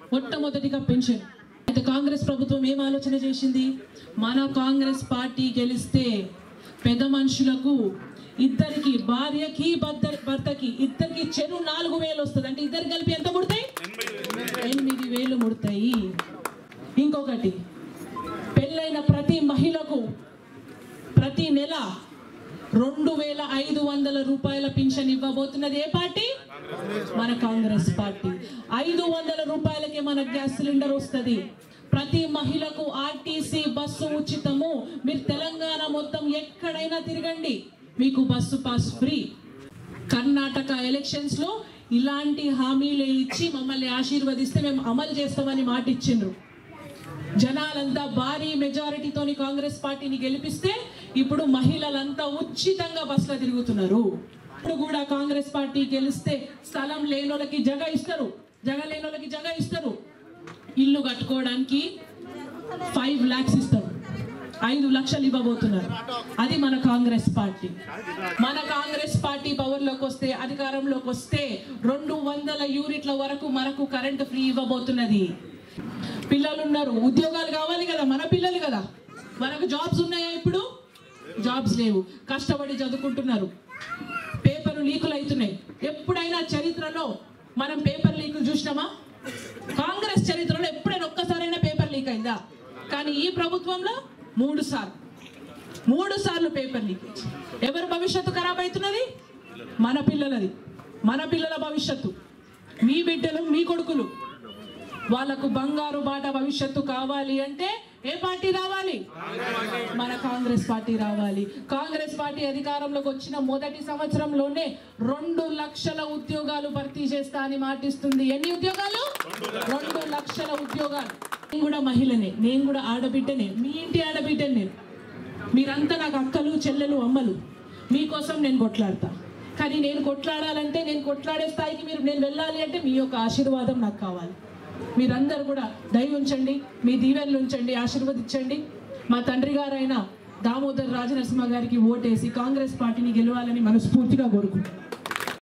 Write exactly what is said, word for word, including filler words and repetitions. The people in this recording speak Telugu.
మొట్టమొదటిగా పెన్షన్. అయితే కాంగ్రెస్ ప్రభుత్వం ఏం ఆలోచన చేసింది? మన కాంగ్రెస్ పార్టీ గెలిస్తే పెద్ద మనుషులకు ఇద్దరికి, భార్యకి భర్తకి ఇద్దరికి చెరు నాలుగు వేలు వస్తుంది. అంటే ఇద్దరు కలిపి ఎంత ముడతాయి? ఎనిమిది వేలు ముడతాయి. ఇంకొకటి, పెళ్ళైన ప్రతి మహిళకు ప్రతి నెల రెండు వేల ఐదు వందల రూపాయల పింఛన్ ఇవ్వబోతున్నది ఏ పార్టీ? మన కాంగ్రెస్ పార్టీ. ఐదు వందల రూపాయలకే మన గ్యాస్ సిలిండర్ వస్తుంది. ప్రతి మహిళకు ఆర్టీసీ బస్సు ఉచితము. మీరు తెలంగాణ మొత్తం ఎక్కడైనా తిరగండి, మీకు bus pass free. Karnataka elections లో ఇలాంటి హామీలే ఇచ్చి మమ్మల్ని ఆశీర్వదిస్తే మేము అమలు చేస్తామని మాట ఇచ్చిండ్రు. జనాలంతా భారీ మెజారిటీతోని కాంగ్రెస్ పార్టీని గెలిపిస్తే ఇప్పుడు మహిళలంతా ఉచితంగా బస్సులో తిరుగుతున్నారు. ఇప్పుడు కూడా కాంగ్రెస్ పార్టీ గెలిస్తే స్థలం లేనోళ్ళకి జగ ఇస్తారు, జగ లేనోళ్ళకి జగ ఇస్తారు. ఇల్లు కట్టుకోవడానికి ఫైవ్ లాక్స్ ఇస్తారు, ఐదు లక్షలు ఇవ్వబోతున్నారు. అది మన కాంగ్రెస్ పార్టీ. మన కాంగ్రెస్ పార్టీ పవర్లోకి వస్తే, అధికారంలోకి వస్తే రెండు వందల యూనిట్ల వరకు మనకు కరెంటు ఫ్రీ ఇవ్వబోతున్నది. పిల్లలు ఉన్నారు, ఉద్యోగాలు కావాలి కదా, మన పిల్లలు కదా. మనకు జాబ్స్ ఉన్నాయా? ఇప్పుడు జాబ్స్ లేవు, కష్టపడి చదువుకుంటున్నారు. పేపర్ లీకులు అవుతున్నాయి. ఎప్పుడైనా చరిత్రలో మనం పేపర్ లీకులు చూసినామా? కాంగ్రెస్ చరిత్రలో ఎప్పుడైనా ఒక్కసారైనా పేపర్ లీక్ అయిందా? కానీ ఈ ప్రభుత్వంలో మూడు సార్లు మూడు సార్లు పేపర్ లీకేజ్. ఎవరి భవిష్యత్తు ఖరాబ్ అవుతున్నది? మన పిల్లలది, మన పిల్లల భవిష్యత్తు. మీ బిడ్డలు, మీ కొడుకులు, వాళ్ళకు బంగారు బాట భవిష్యత్తు కావాలి అంటే ఏ పార్టీ రావాలి? మన కాంగ్రెస్ పార్టీ రావాలి. కాంగ్రెస్ పార్టీ అధికారంలోకి వచ్చిన మొదటి సంవత్సరంలోనే రెండు లక్షల ఉద్యోగాలు భర్తీ చేస్తా అని మాటిస్తుంది. ఎన్ని ఉద్యోగాలు? రెండు లక్షల ఉద్యోగాలు. నేను కూడా మహిళనే, నేను కూడా ఆడబిడ్డనే, మీ ఇంటి ఆడబిడ్డనే. నేను, మీరంతా నాకు అక్కలు, చెల్లెలు, అమ్మలు. మీకోసం నేను కొట్లాడతా. కానీ నేను కొట్లాడాలంటే, నేను కొట్లాడే స్థాయికి మీరు నేను వెళ్ళాలి అంటే మీ యొక్క ఆశీర్వాదం నాకు కావాలి. మీరందరూ కూడా దయ ఉంచండి, మీ దీవెనలు ఉంచండి, ఆశీర్వదించండి. మా తండ్రి గారైన దామోదర్ రాజనరసింహ గారికి ఓటేసి కాంగ్రెస్ పార్టీని గెలవాలని మనస్ఫూర్తిగా కోరుకుంటున్నాను.